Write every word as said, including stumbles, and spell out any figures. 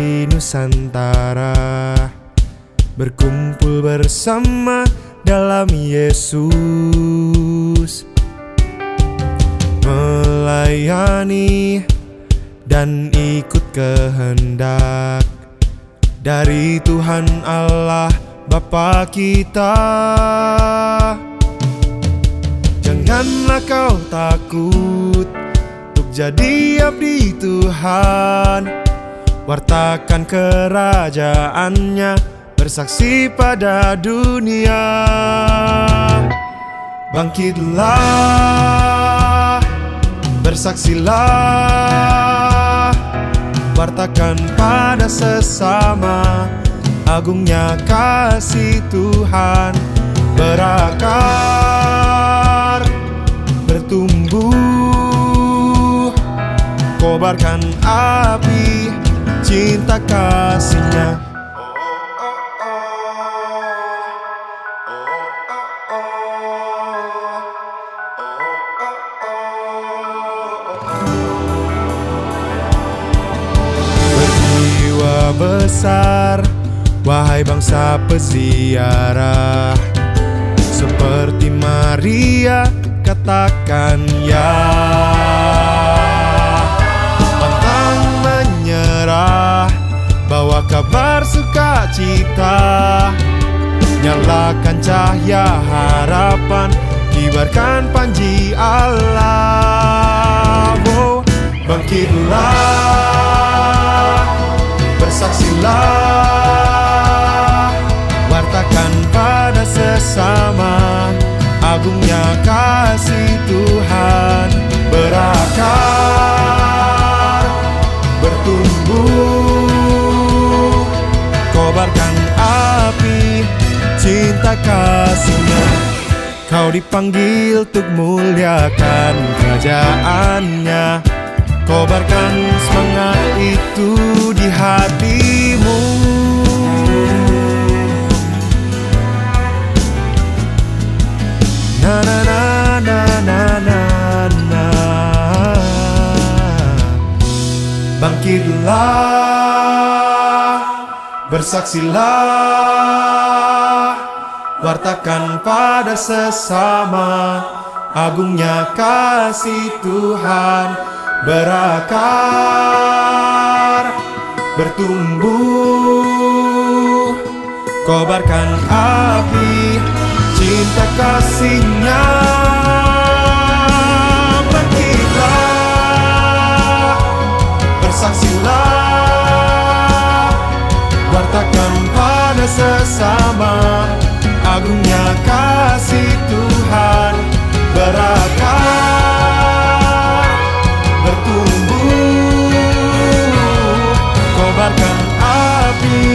di Nusantara, berkumpul bersama dalam Yesus, melayani dan ikut kehendak dari Tuhan Allah Bapa kita. Janganlah kau takut untuk jadi abdi Tuhan, wartakan kerajaannya, bersaksi pada dunia. Bangkitlah, bersaksilah, wartakan pada sesama agungnya kasih Tuhan, berakar, bertumbuh, kobarkan api cinta kasihnya. Berjiwa besar, wahai bangsa peziarah, seperti Maria katakan ya. Pantang menyerah, bawa kabar sukacita, nyalakan cahaya harapan, kibarkan panji Allah. Oh, bangkitlah, bersaksilah, wartakan pada sesama agungnya kasih Tuhan, berakar, bertumbuh, kobarkan api cinta kasihnya. Kau dipanggil untuk muliakan kerajaannya, kobarkan semangat itu di hatimu. Na na na na na na na. Bangkitlah, bersaksilah, wartakan pada sesama agungnya kasih Tuhan, berakar, bertumbuh, kobarkan api cinta kasihnya. Bangkitlah, bersaksilah, wartakan pada sesama agungnya kasih Tuhan, berakar, bertumbuh, kobarkan api